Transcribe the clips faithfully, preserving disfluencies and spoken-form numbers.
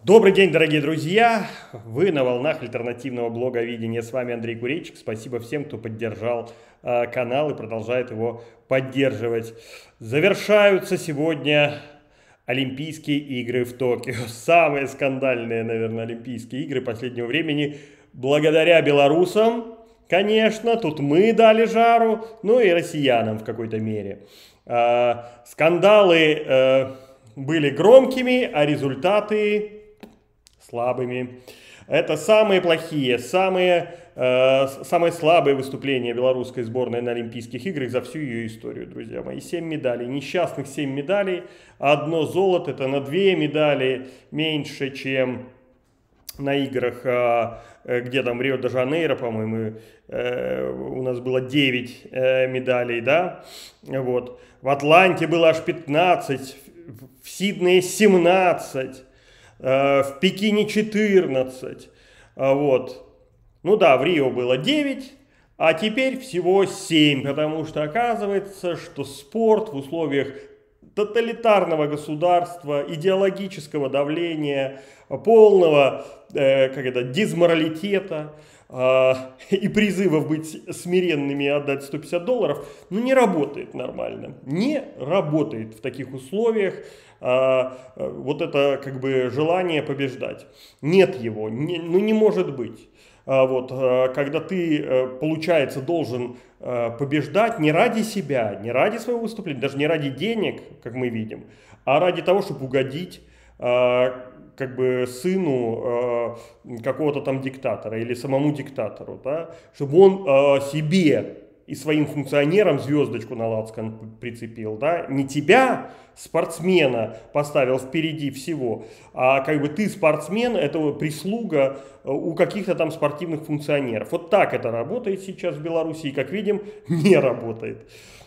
Добрый день, дорогие друзья! Вы на волнах альтернативного блога видения. С вами Андрей Курейчик. Спасибо всем, кто поддержал э, канал и продолжает его поддерживать. Завершаются сегодня Олимпийские игры в Токио. Самые скандальные, наверное, Олимпийские игры последнего времени. Благодаря белорусам, конечно, тут мы дали жару, ну и россиянам в какой-то мере. Э, скандалы э, были громкими, а результаты слабыми. Это самые плохие, самые, э, самые слабые выступления белорусской сборной на Олимпийских играх за всю ее историю, друзья мои. Семь медалей, несчастных семь медалей, одно золото, это на две медали меньше, чем на играх, э, где там Рио-де-Жанейро, по-моему, э, у нас было девять э, медалей, да, вот. В Атланте было аж пятнадцать, в Сиднее семнадцать. В Пекине четырнадцать, вот. Ну да, в Рио было девять, а теперь всего семь, потому что оказывается, что спорт в условиях тоталитарного государства, идеологического давления, полного э, как это, дезморалитета э, и призывов быть смиренными и отдать сто пятьдесят долларов, ну не работает нормально, не работает в таких условиях. Вот это как бы желание побеждать. Нет его, не, ну не может быть. Вот, когда ты, получается, должен побеждать не ради себя, не ради своего выступления, даже не ради денег, как мы видим, а ради того, чтобы угодить как бы сыну какого-то там диктатора или самому диктатору, да, чтобы он себе и своим функционерам звездочку на лацкан прицепил, да, не тебя, спортсмена, поставил впереди всего, а как бы ты спортсмен, это прислуга у каких-то там спортивных функционеров. Вот так это работает сейчас в Беларуси, и, как видим, не работает.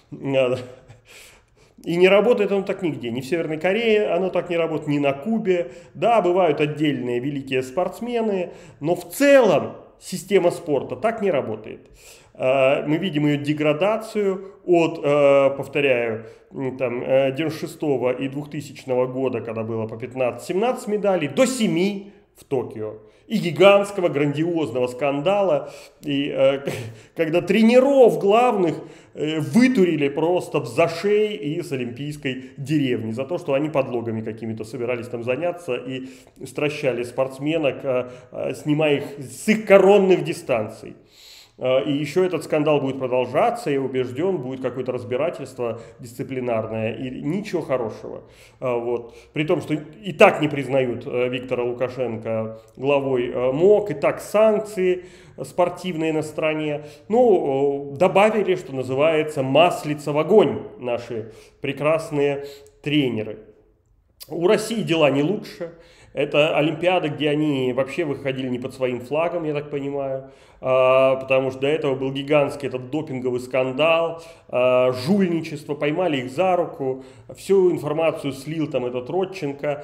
И не работает оно так нигде, ни в Северной Корее оно так не работает, ни на Кубе. Да, бывают отдельные великие спортсмены, но в целом система спорта так не работает. Мы видим ее деградацию от, повторяю, там, девяносто шестого и двухтысячного года, когда было по пятнадцать-семнадцать медалей, до семи в Токио. И гигантского, грандиозного скандала, и, когда тренеров главных вытурили просто за шеи из олимпийской деревни за то, что они подлогами какими-то собирались там заняться и стращали спортсменок, снимая их с их коронных дистанций. И еще этот скандал будет продолжаться, я убежден, будет какое-то разбирательство дисциплинарное, и ничего хорошего. Вот. При том, что и так не признают Виктора Лукашенко главой МОК, и так санкции спортивные на стране. Ну, добавили, что называется, маслица в огонь наши прекрасные тренеры. У России дела не лучше. Это Олимпиада, где они вообще выходили не под своим флагом, я так понимаю, потому что до этого был гигантский этот допинговый скандал, жульничество, поймали их за руку, всю информацию слил там этот Родченко,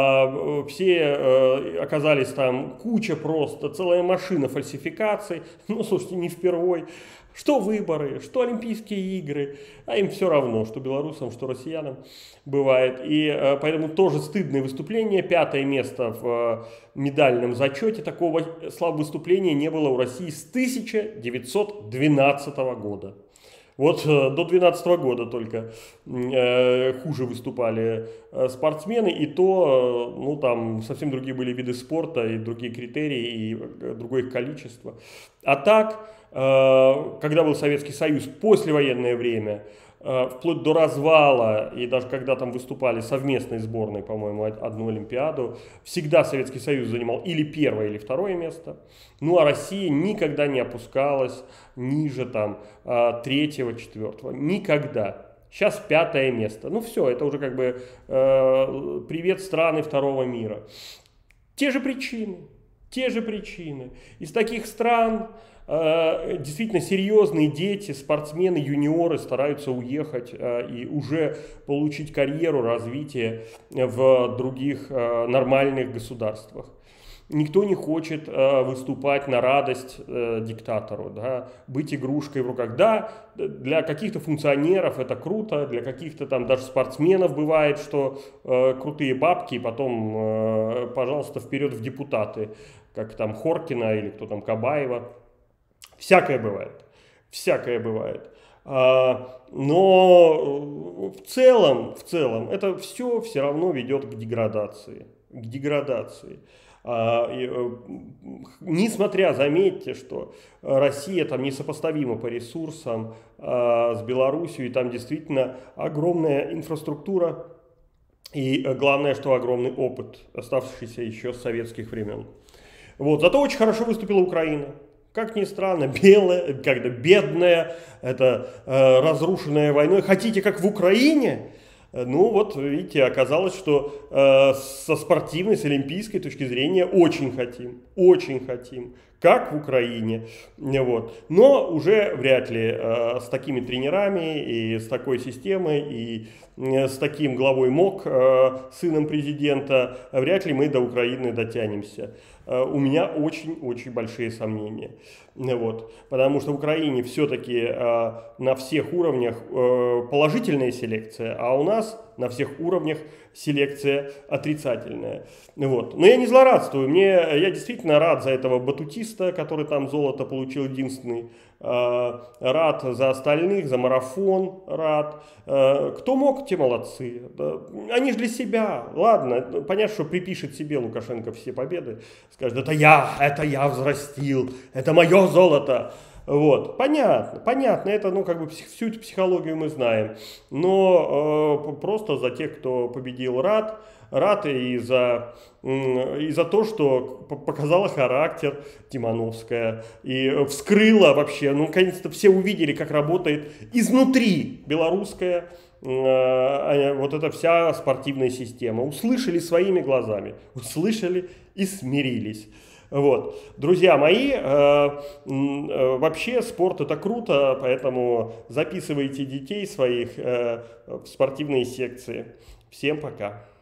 все оказались там куча просто, целая машина фальсификаций, ну слушайте, не впервой. Что выборы, что Олимпийские игры, а им все равно, что белорусам, что россиянам бывает. И э, поэтому тоже стыдное выступление, пятое место в э, медальном зачете. Такого слабого выступления не было у России с тысяча девятьсот двенадцатого года. Вот э, до две тысячи двенадцатого года только э, хуже выступали э, спортсмены, и то, э, ну там совсем другие были виды спорта, и другие критерии, и э, другое их количество. А так, э, когда был Советский Союз, послевоенное время, э, вплоть до развала, и даже когда там выступали совместной сборной, по-моему, одну Олимпиаду, всегда Советский Союз занимал или первое, или второе место. Ну а Россия никогда не опускалась ниже там третьего, четвертого. Никогда. Сейчас пятое место. Ну все, это уже как бы э, привет страны второго мира. Те же причины. Те же причины. Из таких стран э, действительно серьезные дети, спортсмены, юниоры стараются уехать э, и уже получить карьеру, развитие в других э, нормальных государствах. Никто не хочет э, выступать на радость э, диктатору, да, быть игрушкой в руках. Да, для каких-то функционеров это круто, для каких-то там даже спортсменов бывает, что э, крутые бабки, и потом, э, пожалуйста, вперед в депутаты, как там Хоркина или кто там, Кабаева. Всякое бывает, всякое бывает. А, но в целом, в целом, это все все равно ведет к деградации, к деградации. А, и, несмотря, заметьте, что Россия там несопоставима по ресурсам а, с Белоруссией, там действительно огромная инфраструктура и главное, что огромный опыт, оставшийся еще с советских времен. Вот, зато очень хорошо выступила Украина. Как ни странно, белая, когда бедная, это э, разрушенная войной. Хотите, как в Украине? Ну вот, видите, оказалось, что э, со спортивной, с олимпийской точки зрения очень хотим, очень хотим, как в Украине. Вот. Но уже вряд ли э, с такими тренерами и с такой системой и э, с таким главой МОК, э, сыном президента, вряд ли мы до Украины дотянемся. Э, у меня очень-очень большие сомнения. Вот. Потому что в Украине все-таки э, на всех уровнях э, положительная селекция, а у нас на всех уровнях селекция отрицательная. Вот. Но я не злорадствую, мне, я действительно рад за этого батутиста, который там золото получил единственный, э, рад за остальных, за марафон рад. Э, кто мог, те молодцы. Они же для себя. Ладно, понятно, что припишет себе Лукашенко все победы, скажет, это я, это я взрастил, это мое золото. Вот, понятно, понятно, это, ну, как бы, всю эту психологию мы знаем, но э, просто за тех, кто победил, рад, рад и за, э, и за то, что показала характер Тимановская и вскрыла вообще, ну, наконец-то все увидели, как работает изнутри белорусская э, вот эта вся спортивная система, услышали своими глазами, услышали и смирились. Вот. Друзья мои, э, э, вообще спорт это круто, поэтому записывайте детей своих э, в спортивные секции. Всем пока.